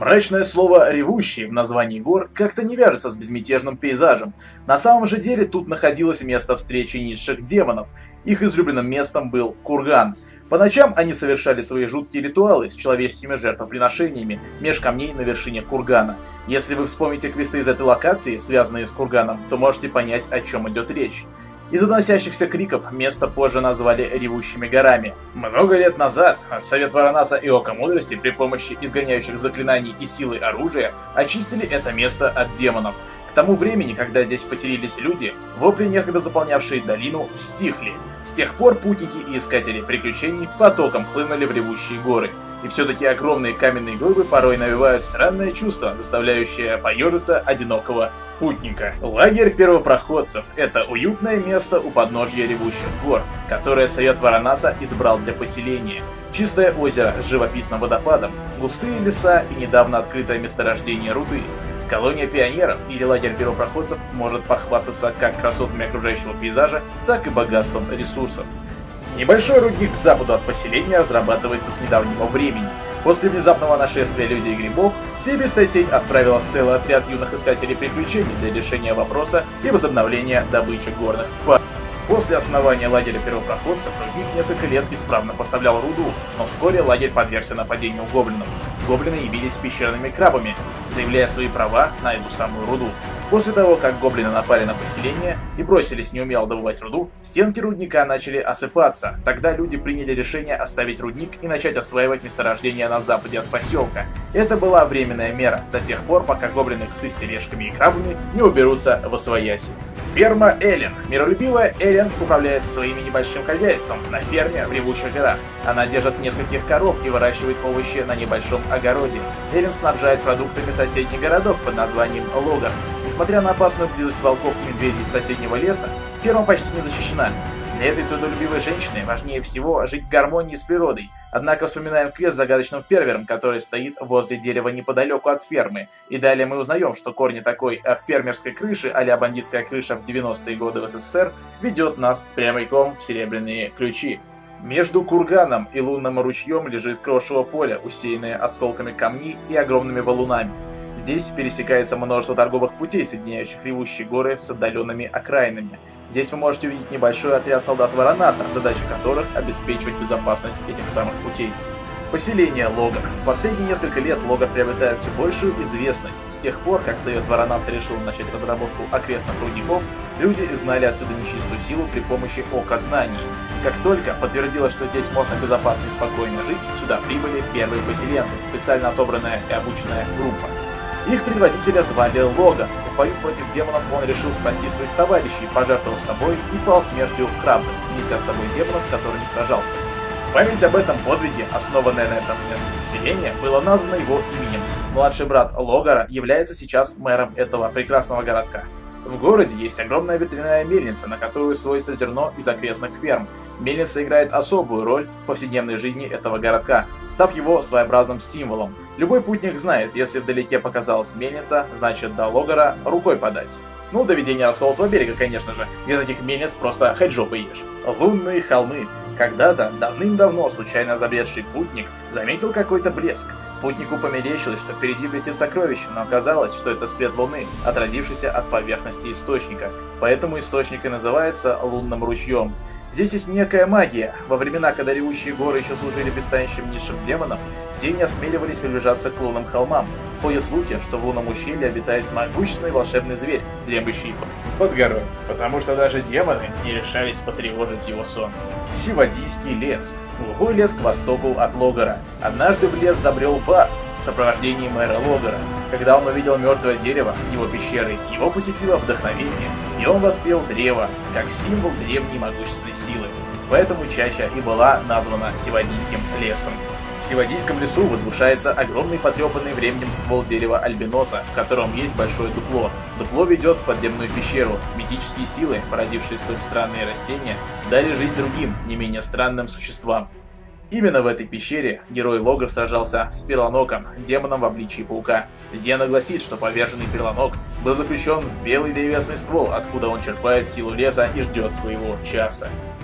Мрачное слово «ревущий» в названии гор как-то не вяжется с безмятежным пейзажем. На самом же деле тут находилось место встречи низших демонов. Их излюбленным местом был курган. По ночам они совершали свои жуткие ритуалы с человеческими жертвоприношениями меж камней на вершине кургана. Если вы вспомните квесты из этой локации, связанные с курганом, то можете понять, о чем идет речь. Из-за доносящихся криков место позже назвали Ревущими горами. Много лет назад Совет Варанаса и Ока Мудрости при помощи изгоняющих заклинаний и силы оружия очистили это место от демонов. К тому времени, когда здесь поселились люди, вопли, некогда заполнявшие долину, стихли. С тех пор путники и искатели приключений потоком хлынули в Ревущие горы. И все-таки огромные каменные глыбы порой навевают странное чувство, заставляющее поежиться одинокого путника. Лагерь первопроходцев – это уютное место у подножья Ревущих гор, которое Совет Варанаса избрал для поселения. Чистое озеро с живописным водопадом, густые леса и недавно открытое месторождение руды. Колония пионеров или лагерь первопроходцев может похвастаться как красотами окружающего пейзажа, так и богатством ресурсов. Небольшой рудник к западу от поселения разрабатывается с недавнего времени. После внезапного нашествия людей и грибов, Серебристая Тень отправила целый отряд юных искателей приключений для решения вопроса и возобновления добычи горных пар. После основания лагеря первопроходцев рудник несколько лет исправно поставлял руду, но вскоре лагерь подвергся нападению гоблинов. Гоблины явились с пещерными крабами, заявляя свои права на эту самую руду. После того, как гоблины напали на поселение и бросились неумело добывать руду, стенки рудника начали осыпаться. Тогда люди приняли решение оставить рудник и начать осваивать месторождение на западе от поселка. Это была временная мера, до тех пор, пока гоблины с их тележками и крабами не уберутся восвояси. Ферма Эллен. Миролюбивая Эллен управляет своим небольшим хозяйством на ферме в Ревущих горах. Она держит нескольких коров и выращивает овощи на небольшом огороде. Эллен снабжает продуктами соседний городок под названием Логар. Несмотря на опасную близость волков и медведей из соседнего леса, ферма почти не защищена. Для этой трудолюбивой женщины важнее всего жить в гармонии с природой. Однако вспоминаем квест с загадочным фермером, который стоит возле дерева неподалеку от фермы. И далее мы узнаем, что корни такой фермерской крыши, а-ля бандитская крыша в 90-е годы в СССР, ведет нас прямиком в серебряные ключи. Между курганом и лунным ручьем лежит крошево поле, усеянное осколками камней и огромными валунами. Здесь пересекается множество торговых путей, соединяющих Ревущие горы с отдаленными окраинами. Здесь вы можете увидеть небольшой отряд солдат Варанаса, задача которых обеспечивать безопасность этих самых путей. Поселение Логар. В последние несколько лет Логар приобретает все большую известность. С тех пор, как Совет Варанаса решил начать разработку окрестных рудников, люди изгнали отсюда нечистую силу при помощи Ока Знаний. Как только подтвердилось, что здесь можно безопасно и спокойно жить, сюда прибыли первые поселенцы, специально отобранная и обученная группа. Их предводителя звали Логар. В бою против демонов он решил спасти своих товарищей, пожертвовав собой и пал смертью храбрых, неся с собой демонов, с которыми сражался. В память об этом подвиге, основанное на этом месте поселения, было названо его именем. Младший брат Логара является сейчас мэром этого прекрасного городка. В городе есть огромная ветряная мельница, на которую сводится зерно из окрестных ферм. Мельница играет особую роль в повседневной жизни этого городка, став его своеобразным символом. Любой путник знает, если вдалеке показалась мельница, значит до Логара рукой подать. Ну, до ведения расколотого берега, конечно же, где таких мельниц просто хоть жопой ешь. Лунные холмы. Когда-то, давным-давно, случайно забредший путник заметил какой-то блеск. Путнику померещилось, что впереди блестит сокровище, но оказалось, что это свет луны, отразившийся от поверхности источника. Поэтому источник и называется лунным ручьем. Здесь есть некая магия. Во времена, когда Ревущие горы еще служили пристанищем низшим демонам, те не осмеливались приближаться к лунным холмам. Ходят слухи, что в лунном ущелье обитает могущественный волшебный зверь, дремлющий под горой, потому что даже демоны не решались потревожить его сон. Сивадийский лес. Глухой лес к востоку от Логара. Однажды в лес забрел Барт в сопровождении мэра Логара. Когда он увидел мертвое дерево с его пещерой, его посетило вдохновение, и он воспел древо, как символ древней могущественной силы. Поэтому чаща и была названа Сивадийским лесом. В Сивадийском лесу возвышается огромный потрепанный временем ствол дерева альбиноса, в котором есть большое дупло. Дупло ведет в подземную пещеру. Мистические силы, породившие столь странные растения, дали жизнь другим, не менее странным существам. Именно в этой пещере герой Логар сражался с Перланоком, демоном в обличии паука. Легенда гласит, что поверженный Перланок был заключен в белый древесный ствол, откуда он черпает силу леса и ждет своего часа.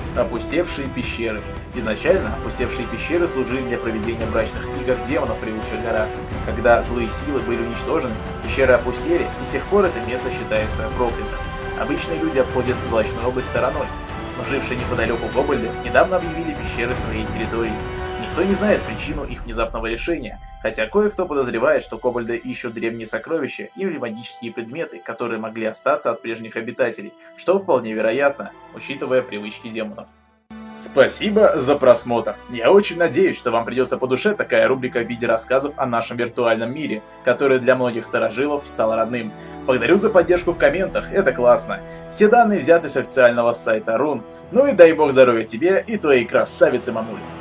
Опустевшие пещеры. Изначально опустевшие пещеры служили для проведения брачных игр демонов в ревучих горах. Когда злые силы были уничтожены, пещеры опустели, и с тех пор это место считается проклятым. Обычные люди обходят злачную область стороной, но жившие неподалеку кобальды недавно объявили пещеры своей территорией. Никто не знает причину их внезапного решения, хотя кое-кто подозревает, что кобальды ищут древние сокровища или магические предметы, которые могли остаться от прежних обитателей, что вполне вероятно, учитывая привычки демонов. Спасибо за просмотр. Я очень надеюсь, что вам придется по душе такая рубрика в виде рассказов о нашем виртуальном мире, который для многих старожилов стал родным. Благодарю за поддержку в комментах, это классно. Все данные взяты с официального сайта Рун. Ну и дай бог здоровья тебе и твоей красавице мамуле.